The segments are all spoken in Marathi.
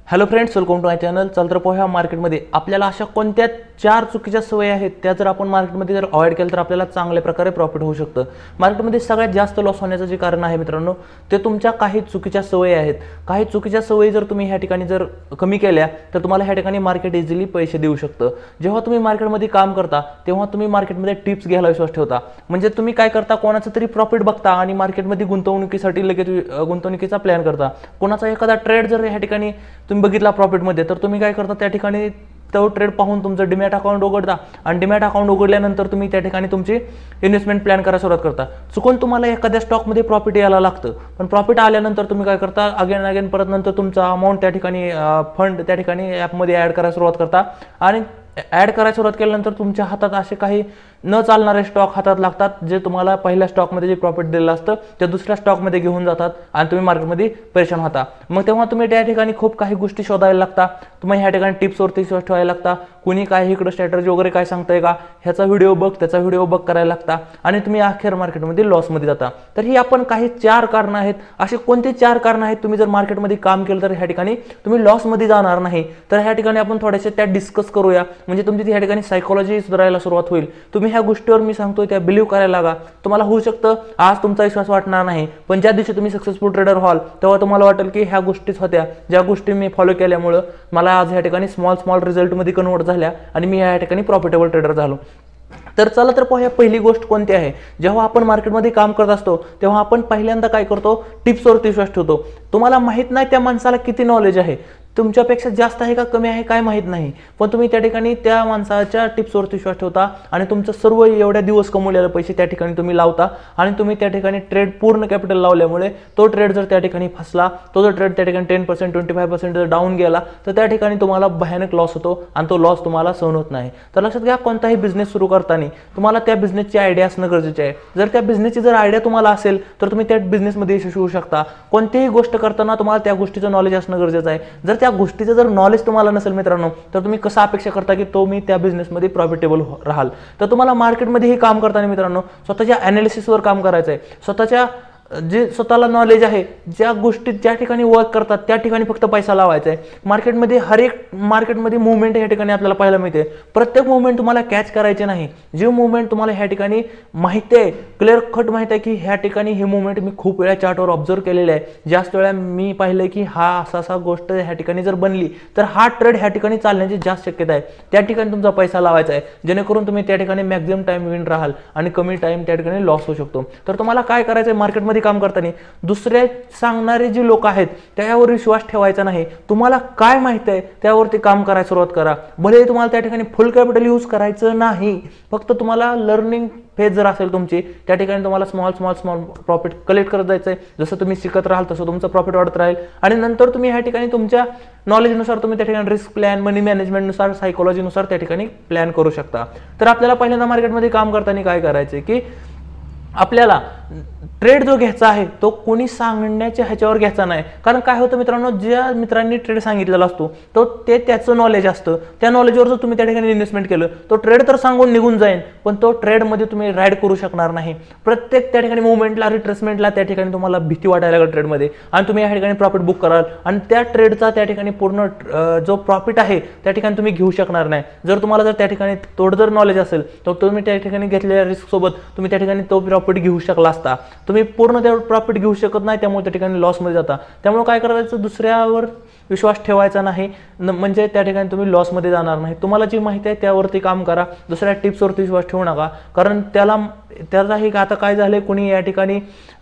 Hello friends, welcome to my channel. चल तर पोहा मार्केटमध्ये आपल्याला अशा कोणत्या 4 चुकीच्या सवयी आहेत त्या जर आपण मार्केटमध्ये जर अवॉइड केलं तर आपल्याला चांगल्या प्रकारे प्रॉफिट होऊ शकतं. मार्केटमध्ये सगळ्यात जास्त लॉस होण्याचं जे कारण आहे मित्रांनो, ते तुमच्या काही चुकीच्या सवयी आहेत. काही चुकीच्या सवयी जर तुम्ही ह्या ठिकाणी जर कमी केल्या तर तुम्हाला ह्या ठिकाणी मार्केट इझिली पैसे देऊ शकतं. जेव्हा तुम्ही मार्केटमध्ये काम करता तेव्हा तुम्ही मार्केटमध्ये टिप्स घ्यायला विश्वास ठेवता. म्हणजे तुम्ही काय करता, कोणाचं तरी प्रॉफिट बघता आणि मार्केटमध्ये गुंतवणुकीसाठी लगेच गुंतवणुकीचा प्लॅन करता. कोणाचा एखादा ट्रेड जर ह्या ठिकाणी तुम्ही बघितला प्रॉफिटमध्ये तर तुम्ही काय करता, त्या ठिकाणी तो ट्रेड पाहून तुमचं डीमॅट अकाउंट उघडता आणि डीमॅट अकाउंट उघडल्यानंतर तुम्ही त्या ठिकाणी तुमची इन्व्हेस्टमेंट प्लॅन करायला सुरुवात करता. चुकून तुम्हाला एखाद्या स्टॉकमध्ये प्रॉफिट यायला लागतं, पण प्रॉफिट आल्यानंतर तुम्ही काय करता, अगेन परत नंतर तुमचा अमाऊंट त्या ठिकाणी फंड त्या ठिकाणी ॲपमध्ये ॲड करायला सुरुवात करता आणि ॲड करायला सुरुवात केल्यानंतर तुमच्या हातात असे काही न चालणारे स्टॉक हातात लागतात, जे तुम्हाला पहिल्या स्टॉकमध्ये जे प्रॉफिट दिलेलं असतं ते दुसऱ्या स्टॉकमध्ये घेऊन जातात आणि तुम्ही मार्केटमध्ये परेशान होता. मग तेव्हा तुम्ही त्या ठिकाणी खूप काही गोष्टी शोधायला लागता. तुम्ही ह्या ठिकाणी टिप्सवरती विश्वास ठेवायला लागता. कुणी काय इकडं स्ट्रॅटर्जी वगैरे काय सांगतंय का, ह्याचा व्हिडिओ बघ त्याचा व्हिडिओ बघ करायला लागता आणि तुम्ही अखेर मार्केटमध्ये लॉसमध्ये जाता. तर ही आपण काही 4 कारणं आहेत. अशी कोणती 4 कारणं आहेत, तुम्ही जर मार्केटमध्ये काम केलं तर ह्या ठिकाणी तुम्ही लॉसमध्ये जाणार नाही. तर ह्या ठिकाणी आपण थोडेसे त्या डिस्कस करूया, म्हणजे तुमची ह्या ठिकाणी सायकोलॉजी सुधारायला सुरुवात होईल. तुम्ही ह्या गोष्टीवर मी सांगतोय त्या बिलीव्ह करायला लागा. तुम्हाला होऊ शकतं आज तुमचा विश्वास वाटणार नाही, पण ज्या दिवशी तुम्ही सक्सेसफुल ट्रेडर व्हाल तेव्हा तुम्हाला वाटेल की ह्या गोष्टीच होत्या, ज्या गोष्टी मी फॉलो केल्यामुळं मला आज ह्या ठिकाणी स्मॉल रिझल्टमध्ये कन्वर्ट झाल्या आणि मी ह्या ठिकाणी प्रॉफिटेबल ट्रेडर झालो. तर चला तर पाहूया पहिली गोष्ट कोणती आहे. जेव्हा आपण मार्केटमध्ये काम करत असतो तेव्हा आपण पहिल्यांदा काय करतो, टिप्सवरती विश्वास ठेवतो. तुम्हाला माहित नाही त्या माणसाला किती नॉलेज आहे, तुमच्यापेक्षा जास्त आहे का कमी आहे काय माहीत नाही, पण तुम्ही त्या ठिकाणी त्या माणसाच्या टिप्सवरती विश्वास ठेवता आणि तुमचं सर्व एवढ्या दिवस कमवलेले पैसे त्या ठिकाणी तुम्ही लावता आणि तुम्ही त्या ठिकाणी ट्रेड पूर्ण कॅपिटल लावल्यामुळे तो ट्रेड जर त्या ठिकाणी फसला, तो जर ट्रेड त्या ठिकाणी 10% 25% जर डाऊन गेला तर त्या ठिकाणी तुम्हाला भयानक लॉस होतो आणि तो लॉस तुम्हाला सहन होत नाही. तर लक्षात घ्या, कोणताही बिझनेस सुरू करताना तुम्हाला त्या बिझनेसची आयडिया असणं गरजेचे आहे. जर त्या बिझनेसची जर आयडिया तुम्हाला असेल तर तुम्ही त्या बिझनेसमध्ये यशस्वी होऊ शकता. कोणतीही गोष्ट करताना तुम्हाला त्या गोष्टीचं नॉलेज असणं गरजेचं आहे. जर त्या गोष्टीचं जर नॉलेज तुम्हाला नसेल मित्रांनो तर तुम्ही कसं अपेक्षा करता की तुम्ही त्या बिझनेसमध्ये प्रॉफिटेबल राहाल. तर तुम्हाला मार्केटमध्ये हे काम करताना मित्रांनो स्वतःच्या ॲनालिसिसवर काम करायचं आहे. स्वतःच्या जे स्वतःला नॉलेज आहे, ज्या गोष्टी ज्या ठिकाणी वर्क करतात त्या ठिकाणी फक्त पैसा लावायचा आहे. मार्केटमध्ये हर एक मार्केटमध्ये मुवमेंट ह्या ठिकाणी आपल्याला पाहायला मिळते. प्रत्येक मुवमेंट तुम्हाला कॅच करायचे नाही. जे मुवमेंट तुम्हाला ह्या ठिकाणी माहिती आहे, क्लिअर कट माहिती आहे की ह्या ठिकाणी हे मुवमेंट मी खूप वेळा चार्टवर ऑब्झर्व केलेले आहे, जास्त वेळा मी पाहिलं की हा असा गोष्ट ह्या ठिकाणी जर बनली तर हा ट्रेड ह्या ठिकाणी चालण्याची जास्त शक्यता आहे. त्या ठिकाणी तुमचा पैसा लावायचा आहे जेणेकरून तुम्ही त्या ठिकाणी मॅक्झिमम टाइम विन राहाल आणि कमी टाइम त्या ठिकाणी लॉस होऊ शकतो. तर तुम्हाला काय करायचं आहे, मार्केटमध्ये काम करताना दुसरे सांगणारे जे लोक आहेत त्यावर विश्वास ठेवायचा नाही. तुम्हाला काय माहिती आहे त्यावरती काम करायला सुरुवात करा. भले तुम्हाला त्या ठिकाणी फुल कॅपिटल यूज करायचं नाही, फक्त तुम्हाला लर्निंग फेज जर असेल तुमची त्या ठिकाणी तुम्हाला स्मॉल प्रॉफिट कलेक्ट करत जायचं आहे. जसं तुम्ही शिकत राहाल तसं तुमचं प्रॉफिट वाढत राहील आणि नंतर तुम्ही ह्या ठिकाणी तुमच्या नॉलेजनुसार तुम्ही त्या ठिकाणी रिस्क प्लॅन, मनी मॅनेजमेंटनुसार, सायकोलॉजीनुसार त्या ठिकाणी प्लॅन करू शकता. तर आपल्याला पहिल्यांदा मार्केटमध्ये काम करताना काय करायचं की आपल्याला ट्रेड जो घ्यायचा आहे तो कोणी सांगण्याच्या ह्याच्यावर घ्यायचा नाही. कारण काय होतं मित्रांनो, ज्या मित्रांनी ट्रेड सांगितलेला असतो तो त्याचं नॉलेज असतं, त्या नॉलेजवर जर तुम्ही त्या ठिकाणी इन्व्हेस्टमेंट केलं तो ट्रेड तर सांगून निघून जाईल, पण तो ट्रेडमध्ये तुम्ही राईड करू शकणार नाही. प्रत्येक त्या ठिकाणी मुवमेंटला, रिट्रेसमेंटला त्या ठिकाणी तुम्हाला भीती वाटायला लागेल ट्रेडमध्ये आणि तुम्ही या ठिकाणी प्रॉफिट बुक कराल आणि त्या ट्रेडचा त्या ठिकाणी पूर्ण जो प्रॉफिट आहे त्या ठिकाणी तुम्ही घेऊ शकणार नाही. जर तुम्हाला जर त्या ठिकाणी थोडं जर नॉलेज असेल तर तुम्ही त्या ठिकाणी घेतलेल्या रिस्क सोबत तुम्ही त्या ठिकाणी तो प्रॉफिट घेऊ शकला असता. तुम्ही पूर्ण तेवढं प्रॉफिट घेऊ शकत नाही, त्यामुळे त्या ठिकाणी लॉसमध्ये जाता. त्यामुळे काय करायचं, दुसऱ्यावर विश्वास ठेवायचा नाही, म्हणजे त्या ठिकाणी तुम्ही लॉसमध्ये जाणार नाही. तुम्हाला जी माहिती आहे त्यावरती काम करा, दुसऱ्या टिप्सवरती विश्वास ठेवू नका. कारण त्याचाही आता काय झालंय, कोणी या ठिकाणी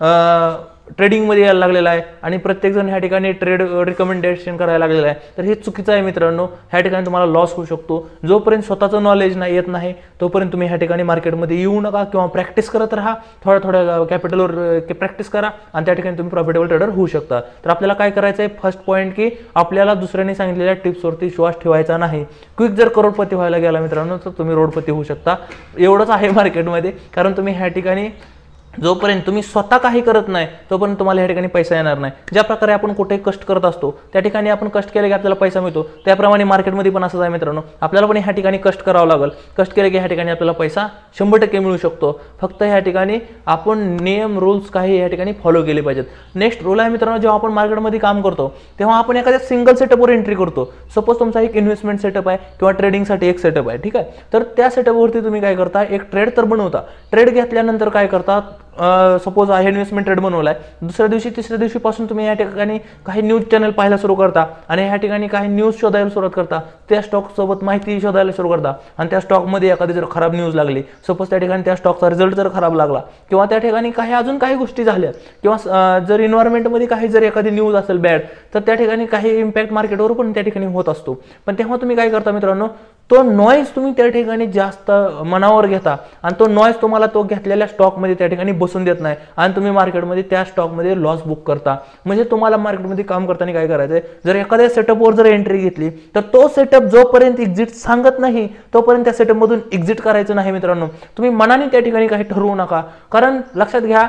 ट्रेडिंगमध्ये यायला लागलेला आहे आणि प्रत्येकजण ह्या ठिकाणी ट्रेड रिकमेंडेशन करायला लागलेलं आहे. तर हे चुकीचं आहे मित्रांनो. ह्या ठिकाणी तुम्हाला लॉस होऊ शकतो. जोपर्यंत स्वतःचं नॉलेज येत नाही तोपर्यंत तुम्ही ह्या ठिकाणी मार्केटमध्ये येऊ नका किंवा प्रॅक्टिस करत राहा. थोड्या कॅपिटलवर प्रॅक्टिस करा आणि त्या ठिकाणी तुम्ही प्रॉफिटेबल ट्रेडर होऊ शकता. तर आपल्याला काय करायचं आहे, फर्स्ट पॉईंट की आपल्याला दुसऱ्यांनी सांगितलेल्या टिप्सवरती विश्वास ठेवायचा नाही. क्विक जर करोडपती व्हायला गेला मित्रांनो तर तुम्ही रोडपती होऊ शकता. एवढंच आहे मार्केटमध्ये. कारण तुम्ही ह्या ठिकाणी जोपर्यंत तुम्ही स्वतः काही करत नाही तोपर्यंत तुम्हाला या ठिकाणी पैसा येणार नाही। ज्या प्रकारे आपण कुठे कष्ट करत असतो त्या ठिकाणी आपण कष्ट केले की आपल्याला पैसा मिळतो, त्याप्रमाणे मार्केटमध्ये पण असंच आहे मित्रांनो, आपल्याला पण ह्या ठिकाणी कष्ट करावं लागेल। कष्ट केले की ह्या ठिकाणी आपल्याला पैसा 100% मिळू शकतो। फक्त ह्या ठिकाणी आपण नियम रूल्स काही या ठिकाणी फॉलो केले पाहिजेत। नेक्स्ट रूल आहे मित्रांनो, जेव्हा आपण मार्केटमध्ये काम करतो तेव्हा आपण एखाद्या सिंगल सेटअपवर एंट्री करतो। सपोज तुमचा एक इन्व्हेस्टमेंट सेटअप आहे किंवा ट्रेडिंगसाठी एक सेटअप आहे, ठीक आहे, तर त्या सेटअपवरती तुम्ही काय करता, एक ट्रेड तर बनवता। ट्रेड घेतल्यानंतर काय करता, सपोज आहे इन्व्हेस्टमेंट ट्रेड बनवलाय, दुसऱ्या दिवशी तिसऱ्या दिवशीपासून तुम्ही या ठिकाणी काही न्यूज चॅनल पाहायला सुरू करता आणि ह्या ठिकाणी काही न्यूज शोधायला सुरुवात करता, त्या स्टॉक सोबत माहिती शोधायला सुरू करता आणि त्या स्टॉकमध्ये एखादी जर खराब न्यूज लागली, सपोज त्या ठिकाणी त्या स्टॉकचा रिझल्ट जर खराब लागला किंवा त्या ठिकाणी काही अजून काही गोष्टी झाल्या किंवा जर एन्व्हायरमेंटमध्ये काही जर एखादी न्यूज असेल बॅड, तर त्या ठिकाणी काही इम्पॅक्ट मार्केटवर पण त्या ठिकाणी होत असतो। पण तेव्हा तुम्ही काय करता मित्रांनो, तो नॉईज तुम्ही त्या ठिकाणी जास्त मनावर घेता आणि तो नॉईज तुम्हाला तो घेतलेल्या स्टॉकमध्ये त्या ठिकाणी बसून देत नाही आणि तुम्ही मार्केटमध्ये त्या स्टॉकमध्ये लॉस बुक करता। म्हणजे तुम्हाला मार्केटमध्ये काम करताना काय करायचंय, जर एखाद्या सेटअपवर जर एंट्री घेतली तर तो सेटअप जोपर्यंत एक्झिट सांगत नाही तोपर्यंत त्या सेटअपमधून एक्झिट करायचं नाही मित्रांनो। तुम्ही मनाने त्या ठिकाणी काही ठरवू नका, कारण लक्षात घ्या,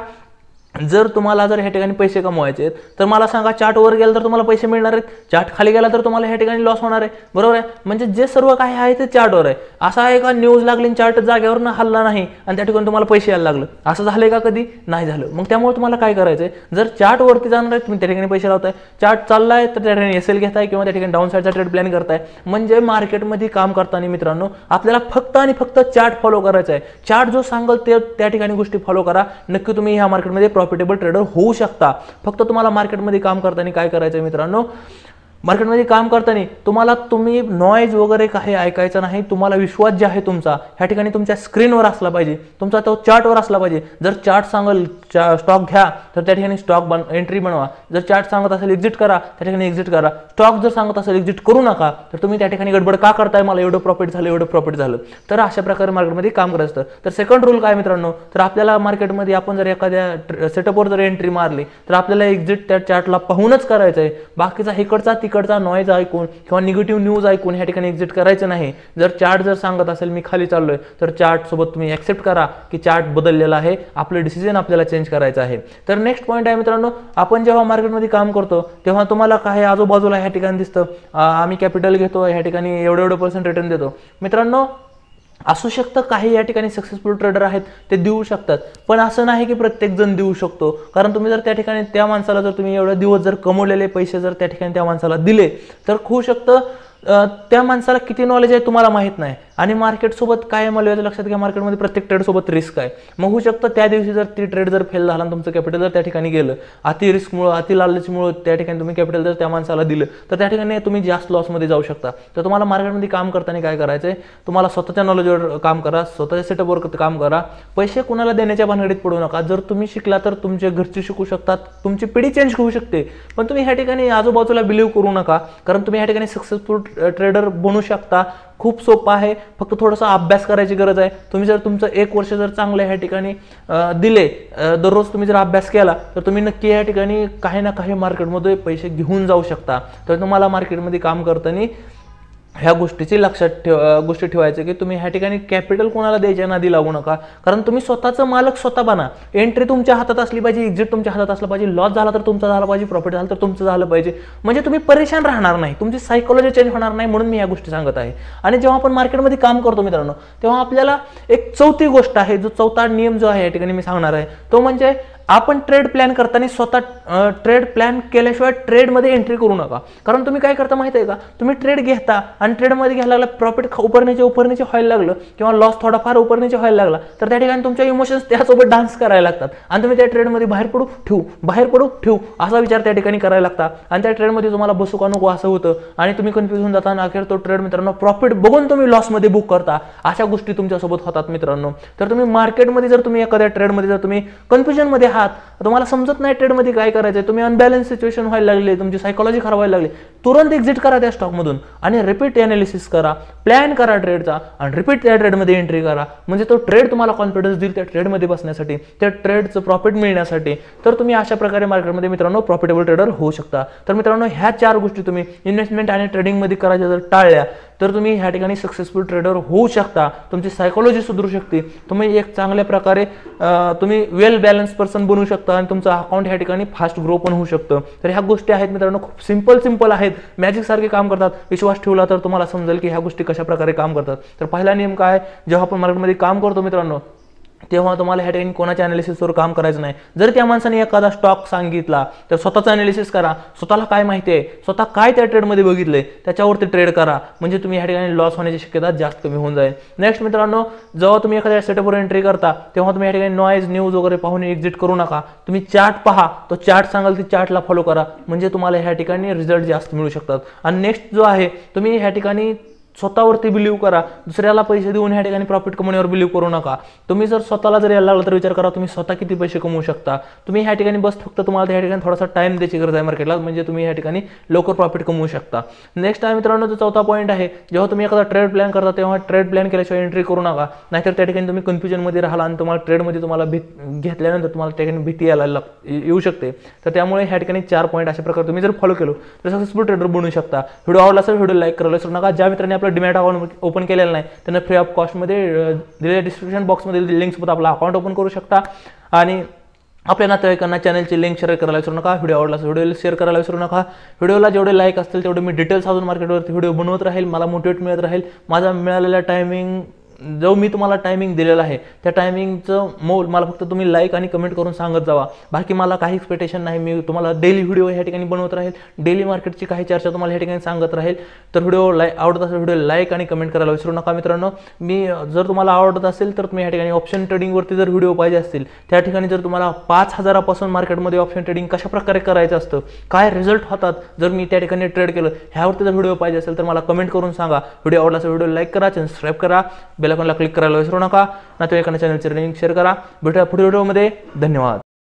जर तुम्हाला जर ह्या ठिकाणी पैसे कमवायचे आहेत तर मला सांगा, चार्ट वर गेला तर तुम्हाला पैसे मिळणार आहेत, चार्ट खाली गेला तर तुम्हाला ह्या ठिकाणी लॉस होणार आहे, बरोबर आहे। म्हणजे जे सर्व काही आहे ते चार्टवर आहे। असं आहे का न्यूज लागली चार्ट जागेवर हल्ला नाही आणि त्या ठिकाणी तुम्हाला पैसे यायला लागलं, असं झालंय का कधी? नाही झालं। मग त्यामुळे तुम्हाला काय करायचंय, जर चार्ट वरती जाणार आहे तुम्ही त्या ठिकाणी पैसे लावताय, चार्ट चाललाय तर त्या ठिकाणी एसएल घेताय किंवा त्या ठिकाणी डाऊन साईडचा ट्रेड प्लॅन करताय। म्हणजे मार्केटमध्ये काम करताना मित्रांनो आपल्याला फक्त आणि फक्त चार्ट फॉलो करायचा आहे। चार्ट जो सांगेल ते त्या ठिकाणी गोष्टी फॉलो करा, नक्की तुम्ही ह्या मार्केटमध्ये प्रॉफिटेबल ट्रेडर होऊ शकता। फक्त तुम्हाला मार्केटमध्ये काम करताना काय करायचं मित्रांनो, मार्केटमध्ये काम करताना तुम्ही नॉईज वगैरे काही ऐकायचं नाही। तुम्हाला विश्वास जे आहे तुमचा ह्या ठिकाणी तुमच्या स्क्रीनवर असला पाहिजे, तुमचा तो चार्टवर असला पाहिजे। जर चार्ट सांगेल स्टॉक घ्या तर त्या ठिकाणी स्टॉक एंट्री बनवा, जर चार्ट सांगत असेल एक्झिट करा त्या ठिकाणी एक्झिट करा, स्टॉक जर सांगत असेल एक्झिट करू नका तर तुम्ही त्या ठिकाणी गडबड का करताय, मला एवढं प्रॉफिट झालं एवढं प्रॉफिट झालं। तर अशा प्रकारे मार्केटमध्ये काम करायचं। तर सेकंड रूल काय मित्रांनो, तर आपल्याला मार्केटमध्ये आपण जर एखाद्या सेटअपवर जर एंट्री मारली तर आपल्याला एक्झिट त्या चार्टला पाहूनच करायचं आहे। बाकीचा इकडचा तिकडचा नॉईज ऐकून किंवा निगेटिव्ह न्यूज ऐकून ह्या ठिकाणी एक्झिट करायचं नाही। जर चार्ट जर सांगत असेल मी खाली चाललोय तर चार्ट सोबत तुम्ही ऍक्सेप्ट करा की चार्ट बदललेला आहे, आपलं डिसिजन आपल्याला चेंज करायचं आहे। तर नेक्स्ट पॉईंट आहे मित्रांनो, आपण जेव्हा मार्केटमध्ये काम करतो तेव्हा तुम्हाला काही आजूबाजूला ह्या ठिकाणी दिसतं, आम्ही कॅपिटल घेतो ह्या ठिकाणी एवढं % रिटर्न देतो। मित्रांनो असू शकतं काही या ठिकाणी सक्सेसफुल ट्रेडर आहेत ते देऊ शकतात, पण असं नाही की प्रत्येक जण देऊ शकतो। कारण तुम्ही जर त्या ठिकाणी त्या माणसाला जर तुम्ही एवढे दिवस जर कमवलेले पैसे जर त्या ठिकाणी त्या माणसाला दिले तर होऊ शकतं त्या माणसाला किती नॉलेज आहे तुम्हाला माहित नाही आणि मार्केट सोबत काय मला लक्षात घ्या, मार्केटमध्ये प्रत्येक ट्रेड सोबत रिस्क आहे। मग होऊ शकतं त्या दिवशी जर ती ट्रेड जर फेल झाला आणि तुमचं कॅपिटल जर त्या ठिकाणी गेलं, अति रिस्कमुळे अति लालचमुळे त्या ठिकाणी तुम्ही कॅपिटल जर त्या माणसाला दिलं तर त्या ठिकाणी तुम्ही जास्त लॉसमध्ये जाऊ शकता। तर तुम्हाला मार्केटमध्ये काम करताना काय करायचंय, तुम्हाला स्वतःच्या नॉलेजवर काम करा, स्वतःच्या सेटअपवर काम करा, पैसे कुणाला देण्याच्या भानगडीत पडू नका। जर तुम्ही शिकला तर तुमचे घरचे शिकू शकतात, तुमची पिढी चेंज होऊ शकते, पण तुम्ही ह्या ठिकाणी आजूबाजूला बिलीव्ह करू नका, कारण तुम्ही ह्या ठिकाणी सक्सेसफुल ट्रेडर बनू शकता। खूप सोपं आहे, फक्त थोडासा अभ्यास करायची गरज आहे। तुम्ही जर तुमचं 1 वर्ष जर चांगलं ह्या ठिकाणी दिले, दररोज तुम्ही जर अभ्यास केला तर तुम्ही नक्की ह्या ठिकाणी काही ना काही मार्केटमध्ये पैसे घेऊन जाऊ शकता। तर तुम्हाला मार्केटमध्ये काम करताना ह्या गोष्टीची लक्षात गोष्टी ठेवायचं की तुम्ही ह्या ठिकाणी कॅपिटल कोणाला द्यायच्या नादी लागू नका, कारण तुम्ही स्वतःचं मालक स्वतः बना। एंट्री तुमच्या हातात असली पाहिजे, एक्झिट तुमच्या हातात असलं पाहिजे, लॉस झाला तर तुमचा झाला पाहिजे, प्रॉफिट झाला तर तुमचं झालं पाहिजे। म्हणजे तुम्ही परेशान राहणार नाही, तुमची सायकोलॉजी चेंज होणार नाही, म्हणून मी या गोष्टी सांगत आहे। आणि जेव्हा आपण मार्केटमध्ये काम करतो मित्रांनो तेव्हा आपल्याला एक चौथी गोष्ट आहे, जो चौथा नियम जो आहे या ठिकाणी मी सांगणार आहे तो म्हणजे आपण ट्रेड प्लॅन करताना स्वतः ट्रेड प्लॅन केल्याशिवाय ट्रेडमध्ये एंट्री करू नका। कारण तुम्ही काय करता माहिती आहे का, तुम्ही ट्रेड घेता आणि ट्रेडमध्ये घ्यायला लागला, प्रॉफिट उपरण्याचे व्हायला लागलं किंवा लॉस थोडाफार उपरण्याचे व्हायला लागला तर त्या ठिकाणी तुमच्या इमोशन्स त्यासोबत डान्स करायला लागतात आणि तुम्ही त्या ट्रेडमध्ये बाहेर पडू ठेवू असा विचार त्या ठिकाणी करायला लागता आणि त्या ट्रेडमध्ये तुम्हाला बसू का नको असं होतं आणि तुम्ही कन्फ्युज होऊन जाता आणि अखेर तो ट्रेड मित्रांनो प्रॉफिट बघून तुम्ही लॉसमध्ये बुक करता। अशा गोष्टी तुमच्यासोबत होतात मित्रांनो। तर तुम्ही मार्केटमध्ये जर तुम्ही एखाद्या ट्रेडमध्ये जर तुम्ही कन्फ्युजनमध्ये आहात, तुम्हाला समजत नाही ट्रेडमध्ये काय करायचं आहे, तुम्ही अनबॅलन्स सिच्युएशन व्हायला लागले, तुमची सायकॉलॉजी खराब व्हायला लागली, तुरंत एक्झिट करा त्या स्टॉकमधून आणि रिपीट एनालिसिस करा, प्लॅन करा ट्रेडचा आणि रिपीट त्या ट्रेडमध्ये एंट्री करा. म्हणजे तो ट्रेड तुम्हाला कॉन्फिडन्स देईल त्या ट्रेडमध्ये बसण्यासाठी, त्या ट्रेडचं प्रॉफिट मिळण्यासाठी. तर तुम्ही अशा प्रकारे मार्केटमध्ये मित्रांनो प्रॉफिटेबल ट्रेडर होऊ शकता. तर मित्रांनो ह्या 4 गोष्टी तुम्ही इन्व्हेस्टमेंट आणि ट्रेडिंगमध्ये करायच्या जर टाळल्या तर तुम्ही ह्या ठिकाणी सक्सेसफुल ट्रेडर होऊ शकता. तुमची सायकॉलॉजी सुधारू शकते, तुम्ही एक चांगल्या प्रकारे तुम्ही वेल बॅलन्स पर्सन बनू शकता आणि तुमचं अकाउंट ह्या ठिकाणी फास्ट ग्रो पण होऊ शकतं. तर ह्या गोष्टी आहेत मित्रांनो, खूप सिंपल आहेत, मॅजिक सारखे काम करतात. विश्वास ठेवला तर तुम्हाला समजेल की ह्या गोष्टी कशा प्रकारे काम करतात. तर पहिला नियम काय, जेव्हा आपण मार्केटमध्ये काम करतो मित्रांनो तेव्हा तुम्हाला ह्या ठिकाणी कोणाच्या अनालिसिसवर काम करायचं नाही. जर त्या माणसाने एखादा स्टॉक सांगितला तर स्वतःचा अनालिसिस करा, स्वतःला काय माहिती आहे, स्वतः काय त्या ट्रेडमध्ये बघितलंय त्याच्यावरती ट्रेड करा. म्हणजे तुम्ही ह्या ठिकाणी लॉस होण्याची शक्यता जास्त कमी होऊन जाईल. नेक्स्ट मित्रांनो, जेव्हा तुम्ही एखाद्या सेटअपवर एंट्री करता तेव्हा तुम्ही ह्या ठिकाणी नॉईज न्यूज वगैरे पाहून एक्झिट करू नका. तुम्ही चार्ट पहा, तो चार्ट सांगाल ती चार्टला फॉलो करा, म्हणजे तुम्हाला ह्या ठिकाणी रिझल्ट जास्त मिळू शकतात. आणि नेक्स्ट जो आहे, तुम्ही ह्या ठिकाणी स्वतःवरती बिलीव्ह करा, दुसऱ्याला पैसे देऊन ह्या ठिकाणी प्रॉफिट कमवण्यावर बिलीव्ह करू नका. तुम्ही जर स्वतःला जर यायला लागलं तर विचार करा तुम्ही स्वतः किती पैसे कमवू शकता. तुम्ही ह्या ठिकाणी बस फक्त तुम्हाला ह्या ठिकाणी थोडासा टाइम द्यायची गरज आहे मार्केटला, म्हणजे तुम्ही ह्या ठिकाणी लवकर प्रॉफिट कमवू शकता. नेक्स्ट आहे मित्रांनो, जो चौथा पॉईंट आहे, जेव्हा तुम्ही एखादा ट्रेड प्लॅन करता तेव्हा ट्रेड प्लॅन केल्याशिवाय एंट्री करू नका, नाहीतर त्या ठिकाणी तुम्ही कन्फ्युजनमध्ये राहिला आणि तुम्हाला ट्रेडमध्ये तुम्हाला घेतल्यानंतर तुम्हाला त्या ठिकाणी भीती येऊ शकते. तर त्यामुळे ह्या ठिकाणी 4 पॉईंट अशा प्रकारे तुम्ही जर फॉलो केलो तर सक्सेसफुल ट्रेडर बनू शकता. व्हिडिओ आवडला असेल व्हिडिओ लाईक करायला विसरू नका. ज्या मित्रांनी आपलं डीमॅट अकाउंट ओपन केलेलं नाही त्यांना फ्री ऑफ कॉस्टमध्ये दिलेल्या डिस्क्रिप्शन बॉक्समध्ये लिंकसोबत आपला अकाउंट ओपन करू शकता. आणि आपल्या नातेवाईकांना चॅनलची लिंक शेअर करायला विसरू नका. व्हिडिओ आवडला असेल व्हिडिओला शेअर करायला विसरू नका. व्हिडिओला जेवढे लाईक असतील तेवढे मी डिटेल्स अजून मार्केटवरती व्हिडिओ बनवत राहील, मला मोटिवेट मिळत राहील. माझा मिळालेला टायमिंग जो मी तुम्हाला टायमिंग दिलेला आहे त्या टायमिंगचं मोल मला फक्त तुम्ही लाईक आणि कमेंट करून सांगत जावा. बाकी मला काही एक्सपेक्टेशन नाही, मी तुम्हाला डेली व्हिडिओ ह्या ठिकाणी बनवत राहील, डेली मार्केटची काही चर्चा तुम्हाला ह्या ठिकाणी सांगत राहील. तर व्हिडिओ आवडत असेल व्हिडिओ लाईक आणि कमेंट करायला विसरू नका मित्रांनो. मी जर तुम्हाला आवडत असेल तर तुम्ही ह्या ठिकाणी ऑप्शन ट्रेडिंगवरती जर व्हिडिओ पाहिजे असतील, त्या ठिकाणी जर तुम्हाला 5,000पासून मार्केटमध्ये ऑप्शन ट्रेडिंग कशा प्रकारे करायचं असतं, काय रिझल्ट होतात जर मी त्या ठिकाणी ट्रेड केलं, ह्यावरती जर व्हिडिओ पाहिजे असेल तर मला कमेंट करून सांगा. व्हिडिओ आवडला असेल व्हिडिओ लाईक करा, चॅनल सबस्क्राईब करा, बेल आयकॉनला क्लिक करायला विसरू नका. नातेवाईकांना चॅनलचे लिंक शेअर करा. भेटूया पुढील व्हिडिओमध्ये. धन्यवाद.